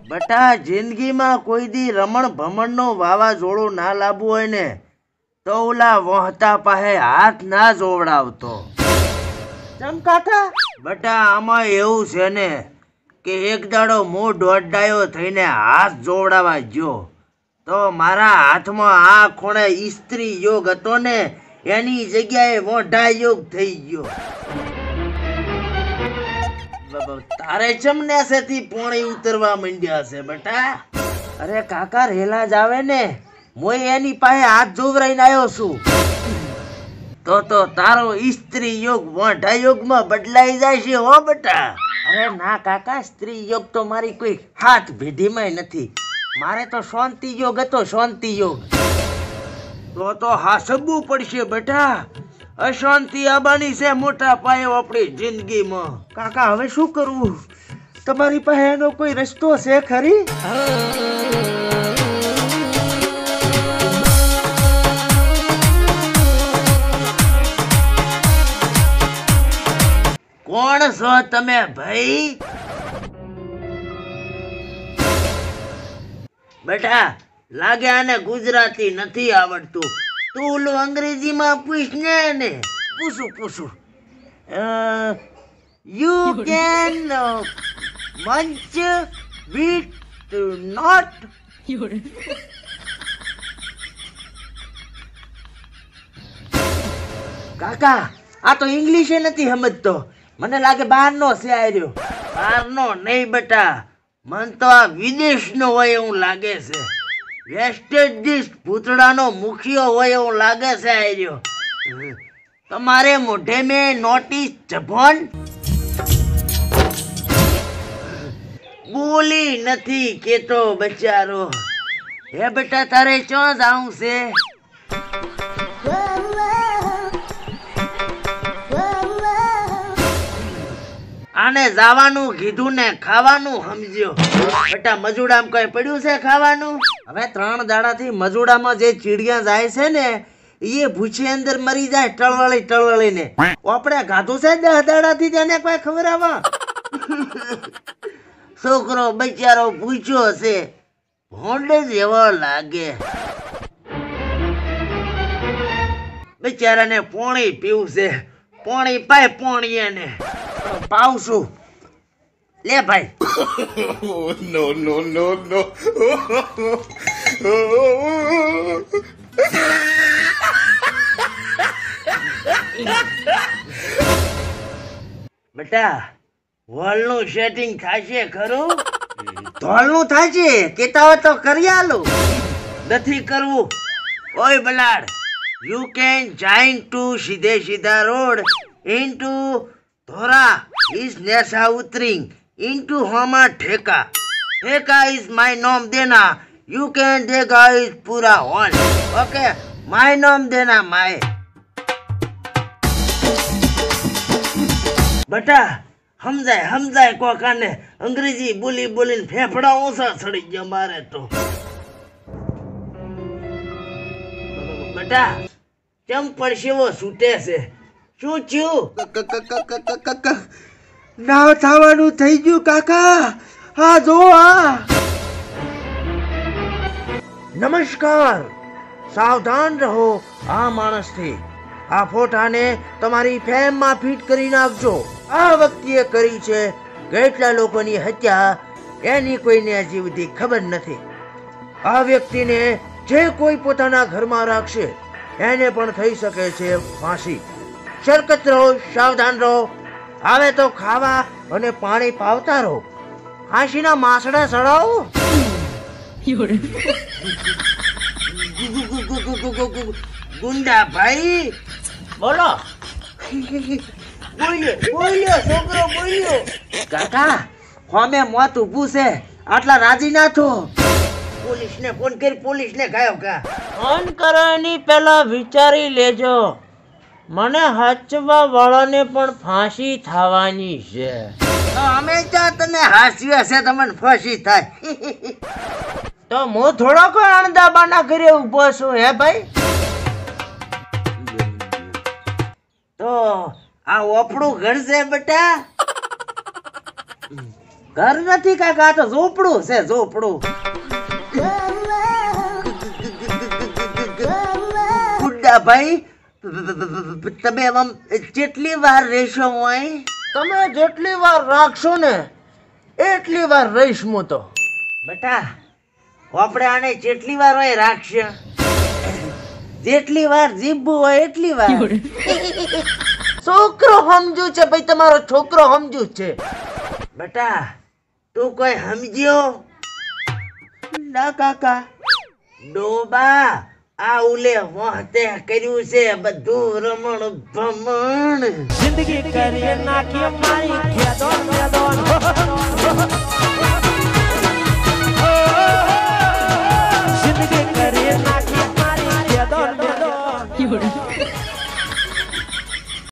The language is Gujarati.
બટા જિંદગીમાં કોઈ દી રમણ ભમણનો વાવાઝોડું ના લાવવું હોય ને તો ઓલા વહતા પાસે હાથ ના જોવડાવતો. ચમ કાકા? બટા આમાં એવું છે ને કે એક દાડો હું દોઢડાયો થઈને હાથ જોવડાવવા ગયો તો મારા હાથમાં આ ખૂણે ઈસ્ત્રી યોગ હતો ને એની જગ્યાએ વોઢા યોગ થઈ ગયો. તારે ચમનેસેથી પોણી ઉતરવા માંડ્યા છે બટા. અરે કાકા રેલા જ આવે ને, હું એની પાસે હાથ જોવરાઈને આવ્યો છું. તો તારો ઈસ્ત્રી યોગ વોઢા યોગમાં બદલાઈ જાય છે હો બટા. અરે ના કાકા, સ્ત્રી યોગ તો મારી કોઈ હાથ ભેઢીમાં નથી. મારે તો શાંતિ યોગ હતો, શાંતિ યોગ. તો હાસબવું પડશે બટા. અશાંતિ આવવાની છે મોટા પાયે આપણી જિંદગીમાં. કાકા હવે શું કરવું? તમારી પાસે એનો કોઈ રસ્તો છે ખરી? કોણ છો તમે ભાઈ? બેટા લાગે આને ગુજરાતી નથી આવડતું. તું ઓલું અંગ્રેજીમાં પૂછ ને. પૂછું. You can munch beat note. કાકા આ તો ઇંગ્લિશ નથી સમજતો. મને લાગે બહારનો છે આર્યો. બહારનો નહીં બેટા, મન તો આ વિદેશનો હોય એવું લાગે છે. વેસ્ટ ઇન્ડિઝ ભૂતડાનો મુખિયો હોય એવું લાગે છે આર્યો. તમારે મોઢે મેં નોટિસ જભોન બોલી નથી કેતો બચારો. હે બેટા તારે ક્યાં જાવું છે? આને જવાનું કીધું ને ખાવાનું સમજ્યો. બેટા મજૂડામાં કઈ પડ્યું છે ખાવાનું? હવે 3 દાડાથી મજૂડામાં જે ચીડિયા જાય છે ને એ ભૂખી અંદર મરી જાય ટળવળીને. આપણે ગાધું છે 10 દાડાથી તેને કોઈ ખબર આવા? છોકરો બચારો પૂછ્યો છે, ભોંડ જ એવો લાગે. બચારાને પોણી પીવું છે. પોણી પાય પોણી એને પાવશું. લે ભાઈ. No. બેટા હોલનું સેટિંગ થશે ખરું? ધોળનું થાય છે કેતા હોય તો કરી આલું. નથી કરવું. ઓય બલાડ, યુ કેન જોઈન ટુ સીધા રોડ ઇન્ટુ ધોરા ઇઝ નેસા ઉતરિંગ ઇન્ટુ હોમા ઠેકા ઇઝ માય નોમ દેના. યુ કેન દેગા ઇઝ પૂરા હોલ. ઓકે માય નોમ દેના માય. બટા સમજાય કોકાને. અંગ્રેજી બોલીને ફેફડા ઓછા ચડી ગયા મારે તો. બેટા ચમ પડશેવો છૂટે છે? શું થયું? નાવ થવાનું થઈ ગયું કાકા. હા જો આ. નમસ્કાર, સાવધાન રહો આ માણસથી. આ ફોટાને તમારી ફેમમાં ફિટ કરી નાખજો. આ વ્યક્તિએ કરી છે કેટલા લોકોની હત્યા એની કોઈને હજી સુધી ખબર નથી. આ વ્યક્તિને જે કોઈ પોતાના ઘરમાં રાખશે એને પણ થઈ શકે છે ફાંસી. સતર્ક રહો, સાવધાન રહો. હવે તો ખાવા અને પાણી પાવતા રહો. ફાંસીના માસડા સડાવો. ગુંડા ભાઈ બોલો. બોલ્યો છોકરો બોલ્યો. કાકા હોમે મોત ઊભું છે, આટલા રાજી ના થો. પોલીસને ફોન કરી પોલીસને ગાયો કા. ફોન કરવાની પહેલા વિચારી લેજો. મને હચવા વાળાને પણ ફાંસી થવાની છે. અમે ત્યાં તને હાસ્ય છે તમને ફાંસી થાય. તો હું થોડો કોઈ અણદાબાના ઘરે ઊભો છું હે ભાઈ? તો આ ઓપડું ઘર છે બેટા? ઘર નથી કાકા, આ તો ઝોપડું છે, ઝોપડું. ગુડ્ડા ભાઈ, તમે આમ કેટલી વાર રહેશો અહીં? તમે જેટલી વાર રાખશો ને એટલી વાર રહીશ હું તો. બેટા, આપણે આને જેટલી વાર હોય રાખશે, જેટલી વાર જીભવું હોય એટલી વાર. છોકરો સમજુ છે ભાઈ, તમારો છોકરો સમજુ છે. બેટા, તું કોઈ સમજ્યો? ના કાકા. ડોબા, આ ઉલે વહતે કર્યું છે બધું રમણ ભમણ. જિંદગી કરી નાખી મારી ખેદોન મેદોન. જિંદગી કરી નાખી મારી ખેદોન મેદોન.